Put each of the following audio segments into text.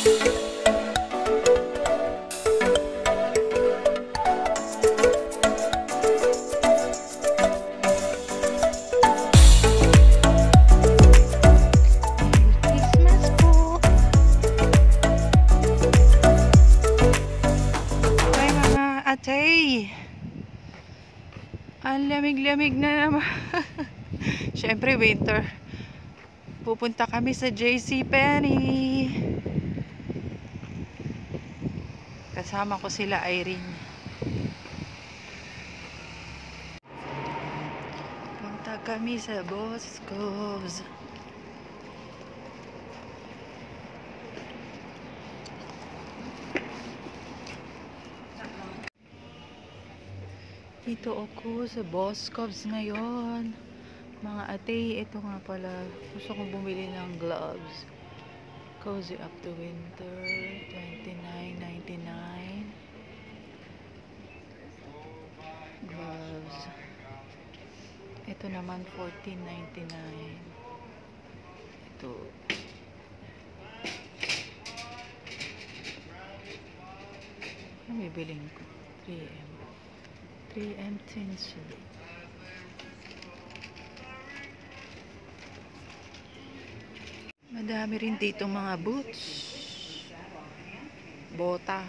Ang lamig-lamig na naman. Syempre winter. Pupunta kami sa JCPenney. Kasama ko sila Irene. Punta kami sa Boscos. Dito ako sa Boscov's ngayon. Mga ate, ito nga pala. Gusto kong bumili ng gloves. Cozy up to winter. $29.99. Gloves. Ito naman $14.99. Ito. Ano bibiling ko? 3M tinsel. Madami rin dito mga boots. Bota.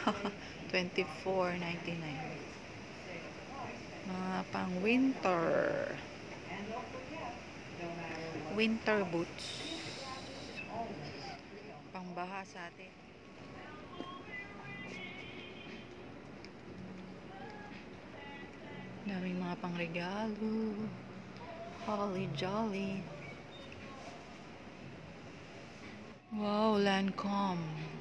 $24.99. Mga pang winter. Winter boots. Pangbaha sa atin. Daming mga pangregalo. Holly Jolly. Wow, Lancome.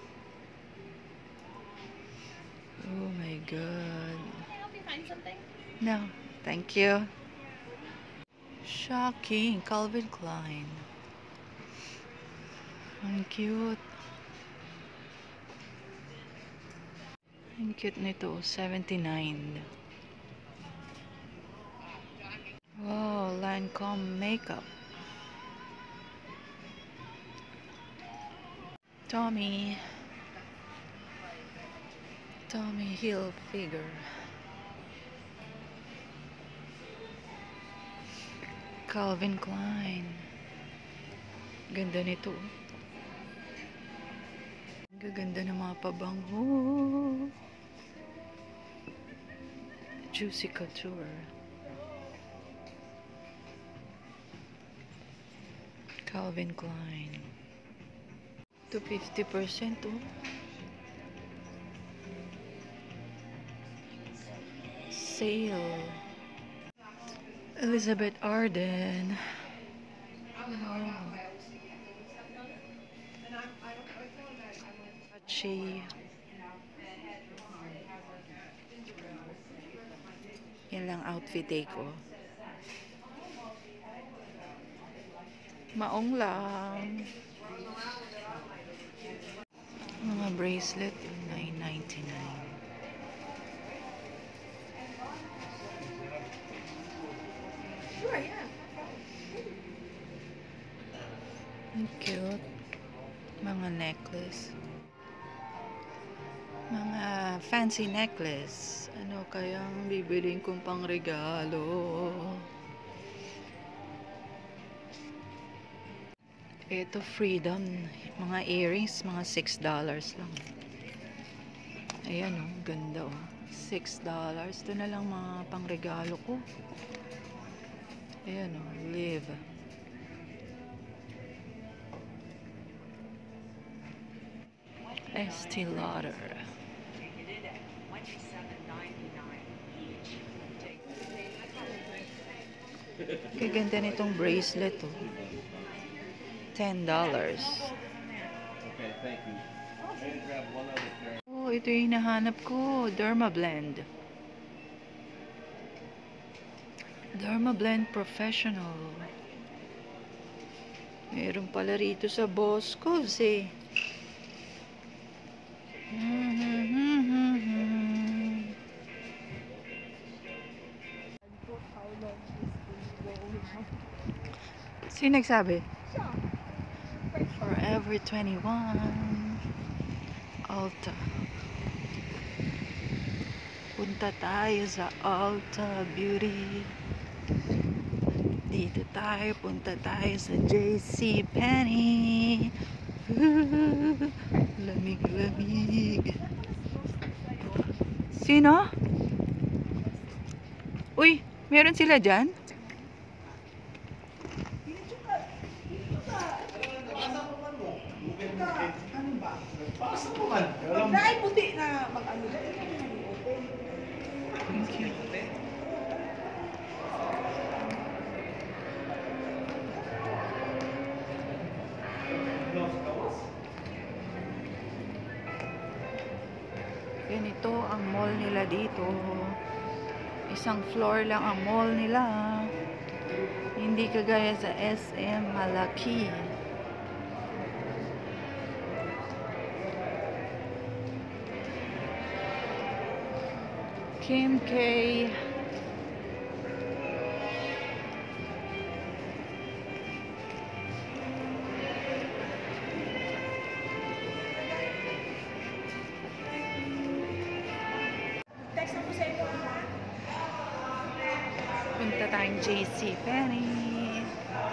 Oh my God. Can I help you find something? No, thank you. Shocking, Calvin Klein. Ang cute. Ang cute nito, $79. Wow, Lancome makeup. Tommy Hilfiger. Calvin Klein. Ganda nito. Gaganda ng mga pabango. Juicy Couture. Calvin Klein. To 50% oh. Sale. Elizabeth Arden. Wow. Gucci. Yan lang outfit ko. Maong lang. Mga bracelet, $9.99. Sure, yeah. Ang cute. Mga necklace. Mga fancy necklace. Ano kayang bibiling kong pangregalo? Ito, Freedom. Mga earrings, mga $6 lang. Ayan oh, ganda oh. $6. Ito na lang mga pangregalo ko. Ayan oh, Live. Estee Lauder. Kaganda nitong bracelet oh. $10. Okay, thank you. Grab one other pair. Oh, ito yung hinahanap ko. Dermablend. Dermablend Professional. Meron pala rito sa Boscov's eh. Sino nagsabi? Forever 21. Alta. Punta tayo sa Alta Beauty. Dito tayo, punta tayo sa JC Penney. Lamig-lamig. Sino? Uy, meron sila dyan? Dahil puti na mag-ano. Thank you. Ganito ang mall nila dito. Isang floor lang ang mall nila. Hindi kagaya sa SM malaki. Kim K. Text ako sa iyo, ha? Punta tayong JC Penney.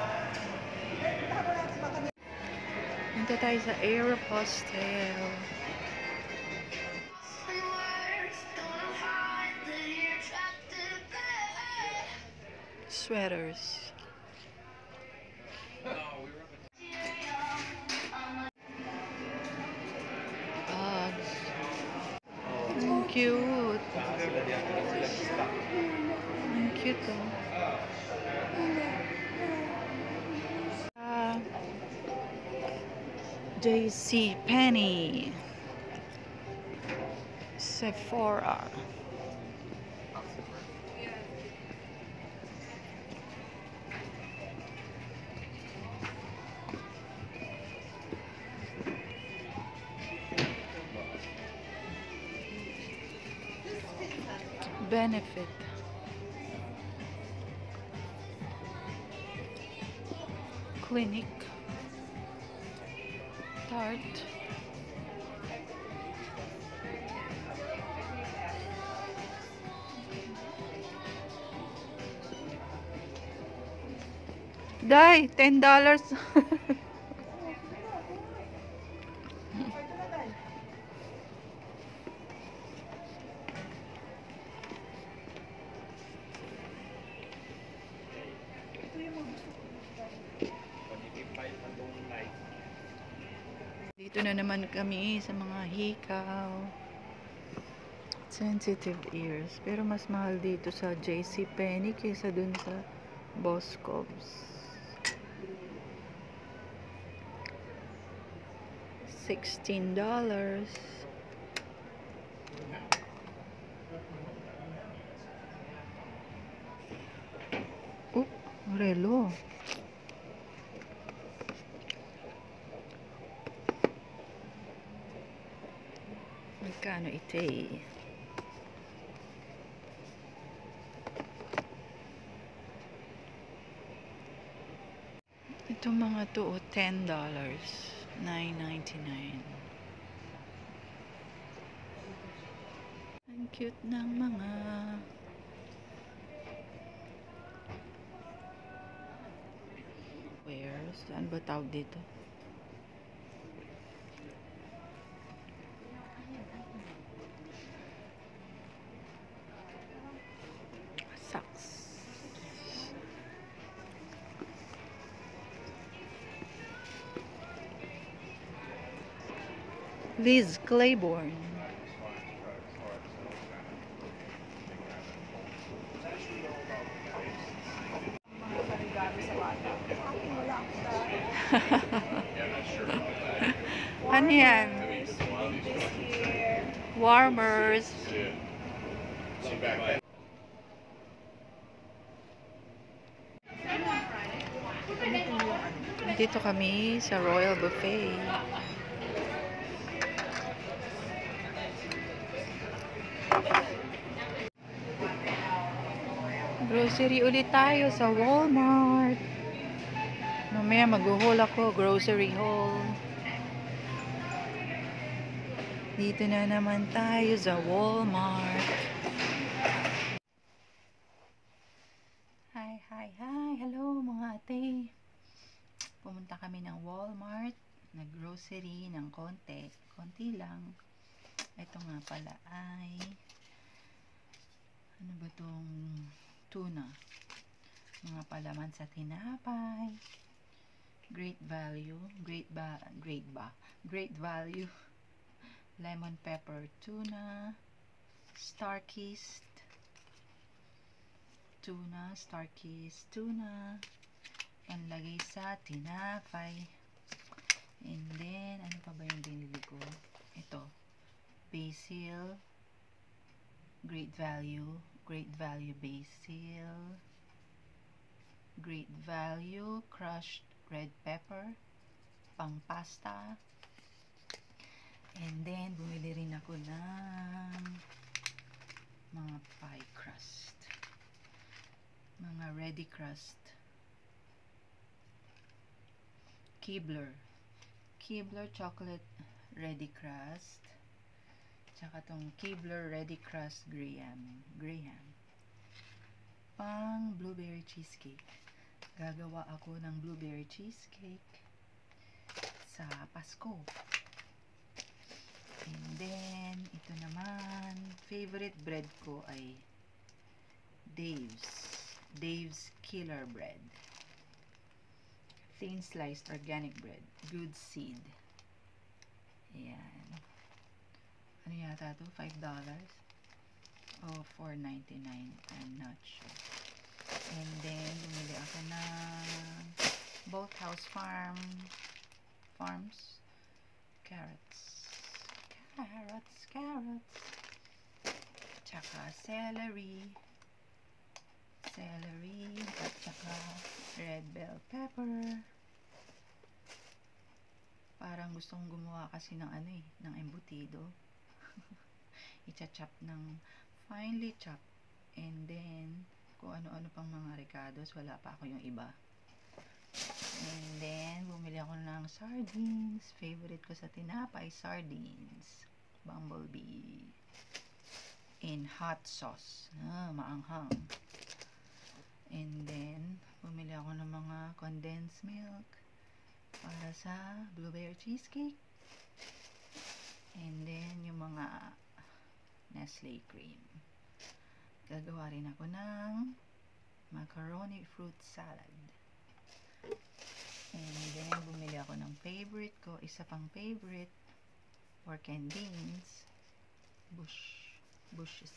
Punta tayo sa Aeropostale. Sweaters. Bags. Ang cute. Ang cute oh. JC Penney. Sephora. Benefit. Clinic. Tarte. Dai, $10. Dito na naman kami sa mga hikaw. Sensitive ears. Pero mas mahal dito sa JC Penney kaysa dun sa Boscov's. $16. Oop, relo. Magkano ito eh? Itong mga to, $10. $9.99. Ang cute ng mga wares. Saan ba tawag dito? Socks. Liz Claiborne. Ano yan? Warmers. Dito kami sa Royal Buffet. Grocery ulit tayo sa Walmart. Mamaya mag-haul ako, grocery haul. Dito na naman tayo sa Walmart. Hi, hi, hi. Hello mga ate. Pumunta kami ng Walmart. Nag-grocery ng konti. Konti lang. Ito nga pala ay ano ba tong tuna? Mga palaman sa tinapay. Great value. Great value. Lemon pepper tuna. Starkist tuna. Starkist tuna. Panlagay sa tinapay. And then, ano pa ba yung binili ko? Ito. Basil. Great value basil. Great value crushed red pepper. Pang pasta. And then, bumili rin ako ng mga pie crust. Mga ready crust. Keebler chocolate ready crust. Tsaka tong Keebler ready crust Graham. Pang blueberry cheesecake. Gagawa ako ng blueberry cheesecake sa Pasko. And then, ito naman, favorite bread ko ay Dave's Killer Bread. Thin sliced organic bread. Good seed. Ayan. Ano yata to? $5? O $4.99. I'm not sure. And then, bumili ako ng Bolthouse Farms carrots. Tsaka celery. At tsaka red bell pepper. Parang gustong gumawa kasi ng ng embutido. I-chop ng finely chop. And then, kung ano-ano pang mga ricados, wala pa ako yung iba. And then, bumili ako ng sardines. Favorite ko sa tinapay, sardines. Bumblebee. In hot sauce. Maanghang. And then, bumili ako ng mga condensed milk para sa blueberry cheesecake. And then, yung mga Nestle cream. Gagawa rin ako ng macaroni fruit salad. And then, bumili ako ng favorite ko. Isa pang favorite, pork and beans. Bushes.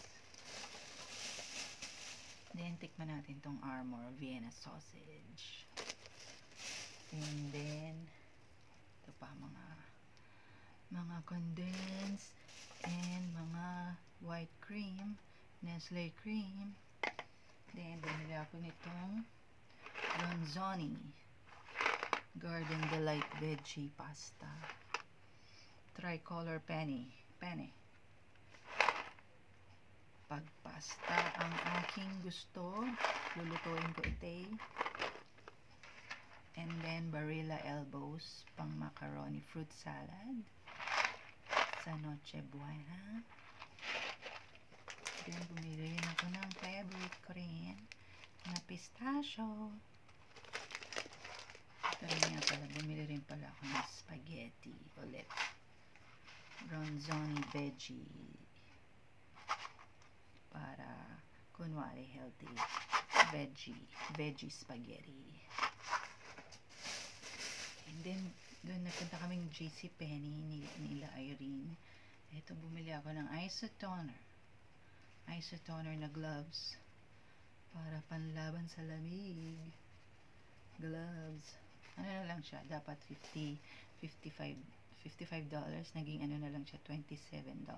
Then, tikman natin tong Armour Vienna sausage. And then, ito pa mga condensed and mga white cream, Nestle cream. Then, bumili ako nitong Ronzoni Garden Delight Veggie Pasta. Tricolor penne. Pag pasta ang aking gusto, lulutuin ko ito. And then, Barilla Elbows, pang macaroni fruit salad sa Noche Buena. Then, bumili rin ako ng favorite ko rin na pistachio. Ito rin nga pala, bumili rin pala ako ng spaghetti ulit. Ronzoni veggie. Para, kunwari, healthy veggie spaghetti. And then, doon napunta kaming JCPenney nila Irene. Ito, bumili ako ng isotoner na gloves para panlaban sa lamig. Gloves. Ano na lang siya? Dapat $55. Naging ano na lang siya, $27.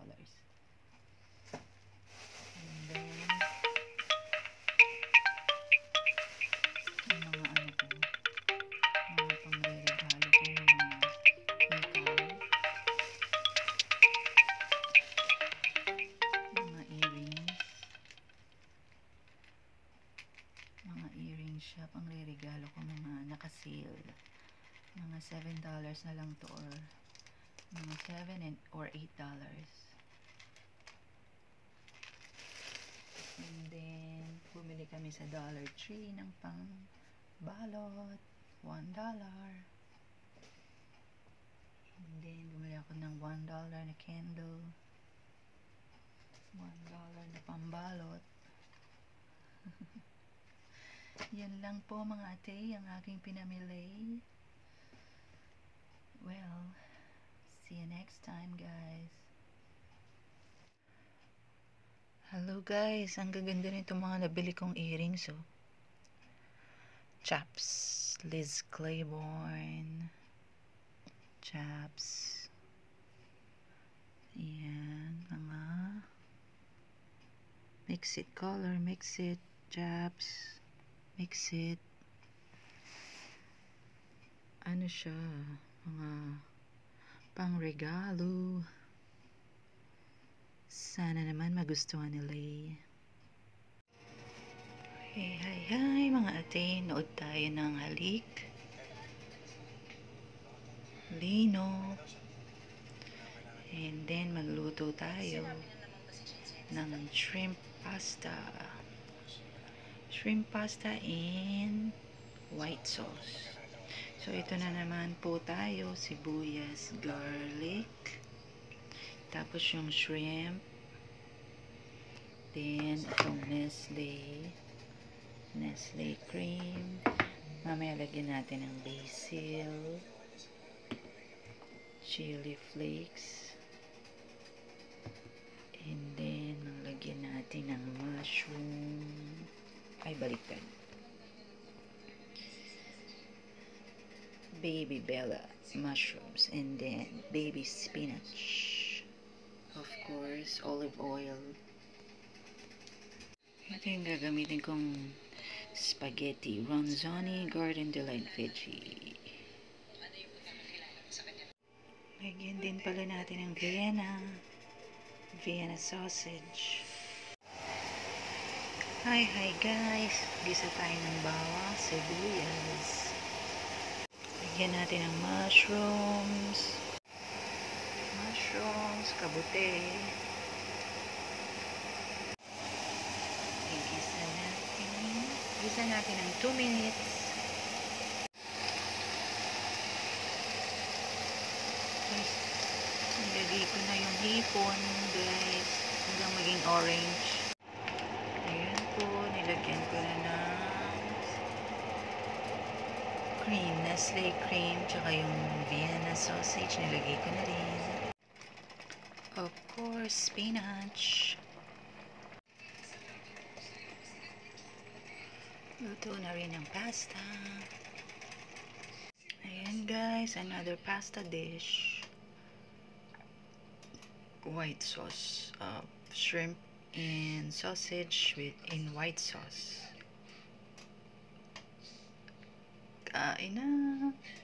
And then, yung mga ano ko, mga pangre-regalo ko, mga earrings siya, pangre-regalo ko, mga naka-sale, mga $7 na lang to, or mga or $8. And then, bumili kami sa Dollar Tree ng pang balot, $1. And then, bumili ako ng $1 na candle, $1 na pambalot. Yan lang po mga ate, ang aking pinamili. Well, see you next time, guys. Hello guys, ang gaganda nito mga nabili kong earrings, oh. Chaps, Liz Claiborne. Chaps. Yan, mga mix it color, mix it, chaps, mix it. Ano siya, mga pang regalo. Sana naman magustuhan nila. Hey, hi mga ate, nood tayo ng halik, lino, and then magluto tayo ng shrimp pasta in white sauce. So ito na naman po tayo, sibuyas, garlic, tapos yung shrimp, then itong Nestle cream, mamaya lagyan natin ng basil, chili flakes, and then lagyan natin ng mushroom, baliktad, baby bella mushrooms, and then baby spinach, of course olive oil. Ito yung gagamitin kong spaghetti ronzoni garden delight veggie. Lagyan din pala natin ng Vienna sausage. Hi guys, gisa tayo ng bawang, sibuyas. Lagyan natin ng mushrooms, kabute. Gisa natin ng 2 minutes. Nilagay ko na yung hipon, guys, hanggang maging orange. Ayan po, nilagyan ko na ng cream, Nestle cream, tsaka yung Vienna sausage, nilagay ko na rin. Of course, spinach. Luto na rin ang pasta. Ayan guys, another pasta dish. White sauce, shrimp and sausage in white sauce. Kain na!